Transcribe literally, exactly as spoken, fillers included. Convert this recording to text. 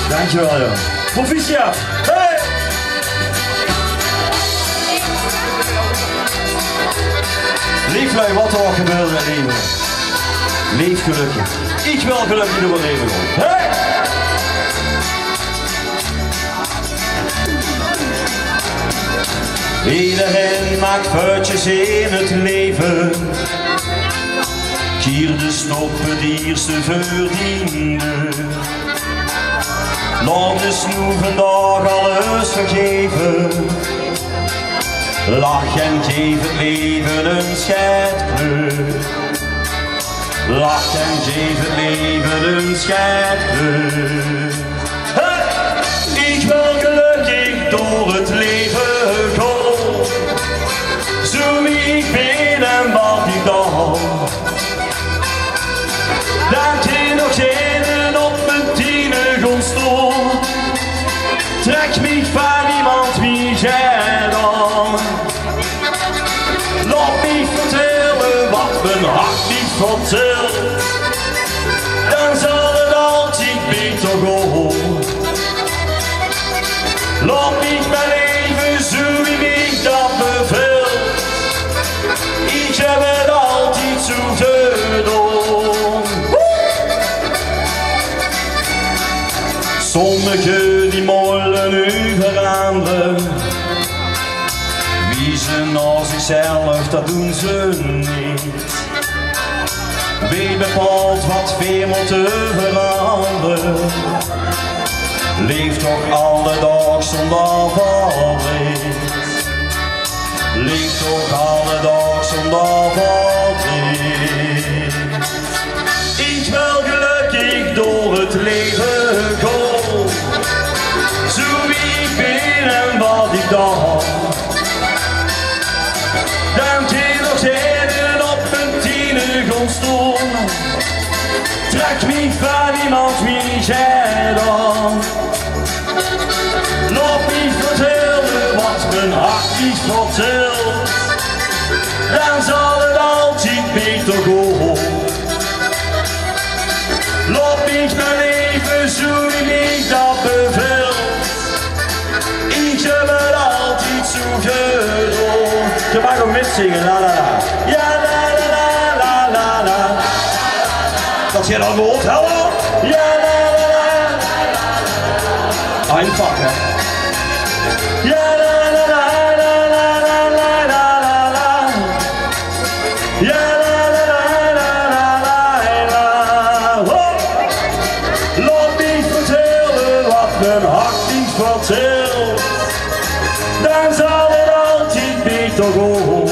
Dankjewel, joh. Proficiat. Hey! Lieflui, wat er ook gebeurt in het leven. Leef gelukkig. Ik wil gelukkig door het leven gaan. Hey! Iedereen maakt foutjes in het leven. Kier de stoppen die ze verdiende. Laat de snoe vandaag alles vergeven. Lach en geef het leven een scheidkleur. Lach en geef het leven een scheidkleur. Hey! Ik wil gelukkig door het leven gaan. Zo wie ik ben en wat ik dan. Dan geen nog geen op mijn tienen gaan staan. Trek mij van iemand wie jij dan. Laat me vertellen wat mijn hart niet vertelt. Dan zal het altijd beter gaan. Laat me mijn leven zo wie ik dat beveelt. Ik heb het altijd zo gedaan. Sommigen die mollen nu veranderen. Wie ze naar zichzelf, dat doen ze niet. Wie bepaalt wat veel moet te veranderen? Leef toch alle dag zonder verdriet. Leef toch alle dag zonder verdriet. Ik wil gelukkig door het leven gaan. Zo wie ik ben en wat ik dan. Dan kun nog zitten op mijn tienen gaan staan. Trek me van iemand wie jij dan. Laat me vertellen wat mijn hart niet vertelt. Dan zal het altijd beter gaan. Laat me mijn leven zo wie ik dat bevel. Ik heb het altijd zo gedaan. Je mag ook mitzingen, la la la. Ja la la la la la la. Dat je dan hoort, hallo? Ja la la la. Einfach, hè? Ja la la la la la la la la la. Ja la la la la la la la. Laat me vertellen wat mijn hart niet vertelt. Dan zal het altijd beter gaan.